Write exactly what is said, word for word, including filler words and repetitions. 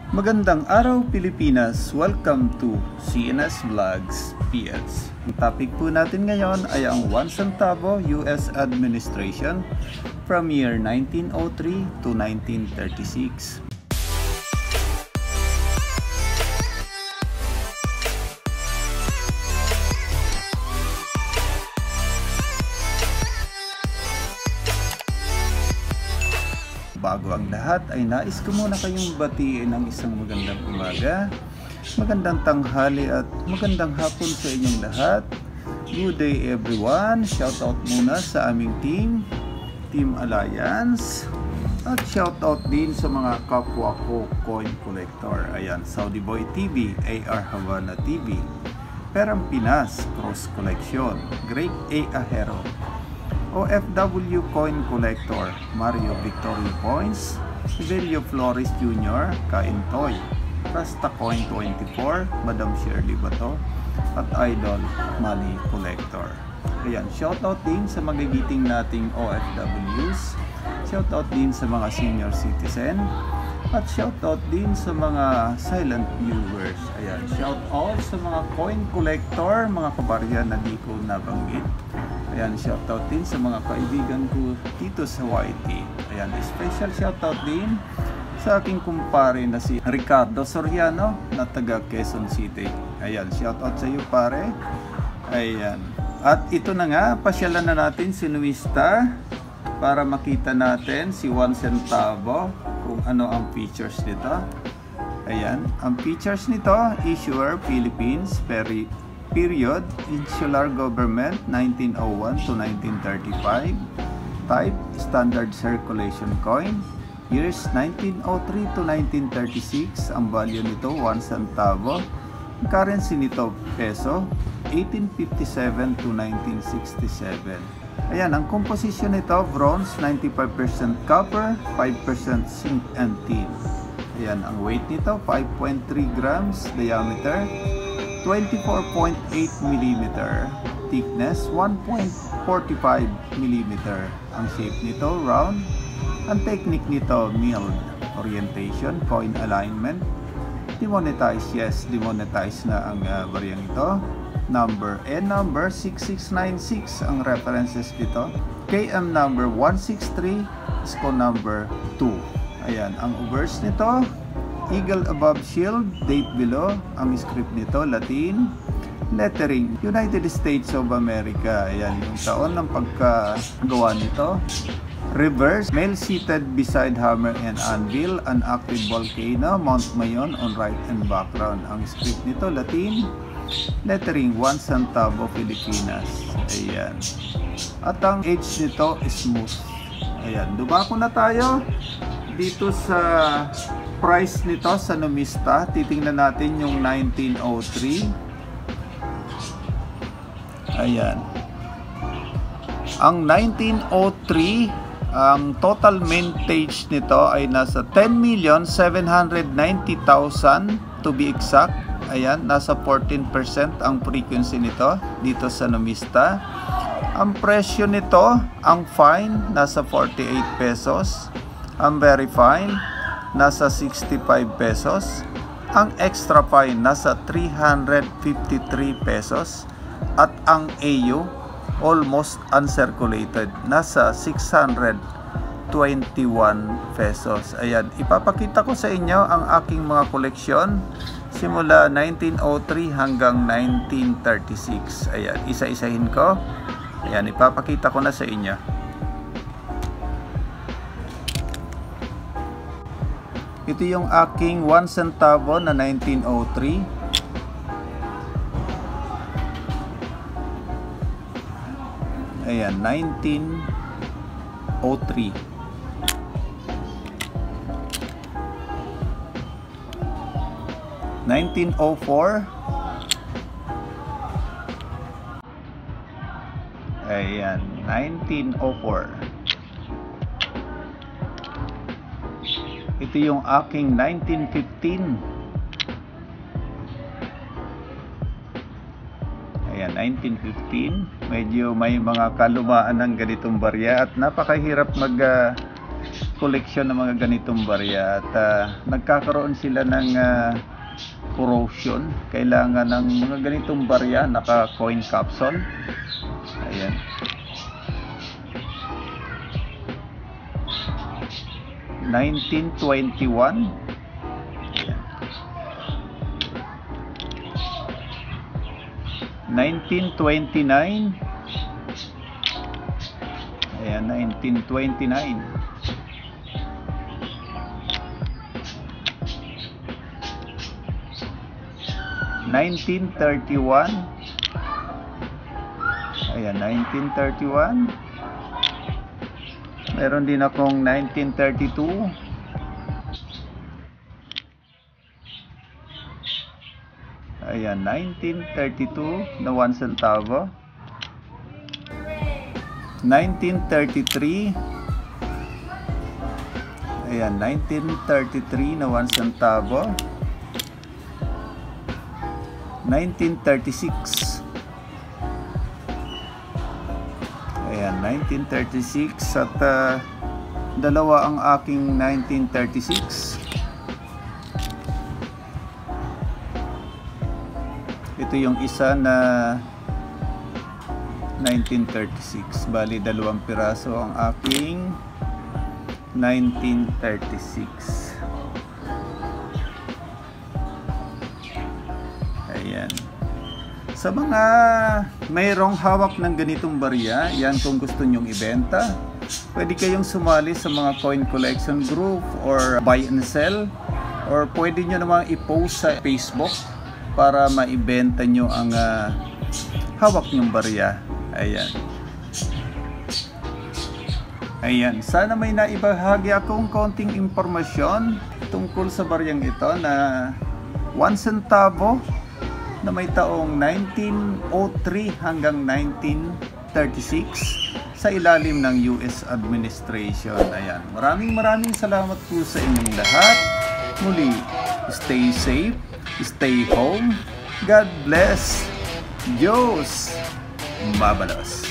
Magandang araw Pilipinas! Welcome to C N S Vlogs P S. Ang topic po natin ngayon ay ang one centavo U S administration from year nineteen oh three to nineteen thirty-six. Bago ang lahat ay nais ko muna kayong batiin ng isang magandang umaga, magandang tanghali at magandang hapon sa inyong lahat. Good day everyone! Shoutout muna sa aming team, Team Alliance, at shoutout din sa mga kapwa ko coin collector. Ayan, Saudi Boy T V, A R Havana T V, Perang Pinas, Cross Collection, Great A Ahero, O F W Coin Collector, Mario Victory Points, Velio Flores Junior, Kain Toy, Rasta Coin twenty-four, Madam Shirley Bato, at Idol Money Collector. Ayan, shoutout din sa magigiting nating O F Ws, shoutout din sa mga senior citizen, at shoutout din sa mga silent viewers. Ayan, shoutout sa mga coin collector, mga kabarya na di ko nabanggit. Ayan, shoutout din sa mga kaibigan ko dito sa Y T. Ayan, special shoutout din sa aking kumpare na si Ricardo Soriano na taga Quezon City. Ayan, shoutout sa iyo pare. Ayan. At ito na nga, pasyalan na natin si Nuista para makita natin si one centavo kung ano ang features nito. Ayan, ang features nito, issuer Philippines, peri period, Insular Government nineteen oh one to nineteen thirty-five, type standard circulation coin, years nineteen oh three to nineteen thirty-six, ang value nito one centavo, currency nito peso, eighteen fifty-seven to nineteen sixty-seven. Ayan, ang composition nito bronze, ninety-five percent copper, five percent zinc and tin. Ayan, ang weight nito five point three grams, diameter twenty-four point eight millimeter, thickness one point four five millimeter. Ang shape nito round. Ang technique nito milled. Orientation, coin alignment. Demonetize, yes, demonetize na ang uh, bariyang ito. Number N number six six nine six ang references dito. K M number one six three, S C O number two. Ayan, ang obverse nito eagle above shield, date below. Ang script nito Latin, lettering United States of America. Ayan yung taon ng pagkagawa nito. Reverse, male seated beside hammer and anvil, an active volcano, Mount Mayon on right and background. Ang script nito Latin, lettering one centavo Pilipinas. Ayan, at ang age nito is smooth. Ayan, dumako na tayo dito sa price nito sa Numista. Titingnan natin yung nineteen oh three. Ayan, ang nineteen oh three, ang total mintage nito ay nasa ten million seven hundred ninety thousand to be exact. Ayan, nasa fourteen percent ang frequency nito dito sa Numista. Ang presyo nito, ang fine nasa forty-eight pesos, ang very fine nasa sixty-five pesos, ang extra fine nasa three hundred fifty-three pesos, at ang A U almost uncirculated nasa six hundred twenty-one pesos. Ayan, ipapakita ko sa inyo ang aking mga koleksyon simula nineteen oh three hanggang nineteen thirty-six. Ayan, isa-isahin ko. Ayan, ipapakita ko na sa inyo. Ito yung aking one centavo na nineteen oh three. Ayan, nineteen oh three. nineteen oh four. Ayan, nineteen oh four. Ito yung aking nineteen fifteen. Ayan, nineteen fifteen. Medyo may mga kalumaan ng ganitong barya at napakahirap mag uh, koleksyon ng mga ganitong barya at uh, nagkakaroon sila ng uh, corrosion. Kailangan ng mga ganitong barya naka coin capsule. Ayan. nineteen twenty-one. Ayan. nineteen twenty-nine. Ayan, nineteen twenty-nine. nineteen thirty-one. Ayan, nineteen thirty-one. Meron din akong nineteen thirty-two. Ayan, nineteen thirty-two na one centavo. nineteen thirty-three. Ayan, nineteen thirty-three na one centavo. nineteen thirty-six. Ayan, nineteen thirty-six at uh, dalawa ang aking nineteen thirty-six. Ito yung isa na nineteen thirty-six. Bali, dalawang piraso ang aking nineteen thirty-six. Ayan. Sa mga mayroong hawak ng ganitong barya, yan kung gusto nyong ibenta, pwede kayong sumali sa mga coin collection group or buy and sell, or pwede nyo namang i-post sa Facebook para maibenta nyo ang uh, hawak nyong barya. Ayan. Ayan. Sana may naibahagi akong konting impormasyon tungkol sa baryang ito na one centavo na may taong nineteen oh three hanggang nineteen thirty-six sa ilalim ng U S administration. Ayan. Maraming maraming salamat po sa inyong lahat. Muli, stay safe, stay home. God bless. Diyos mabalos.